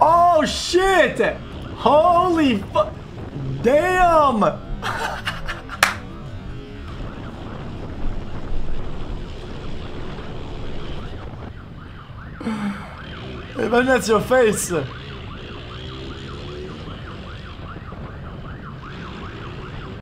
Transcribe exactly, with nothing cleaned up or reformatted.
Oh shit! Holy fu- Damn! Imagine that's your face.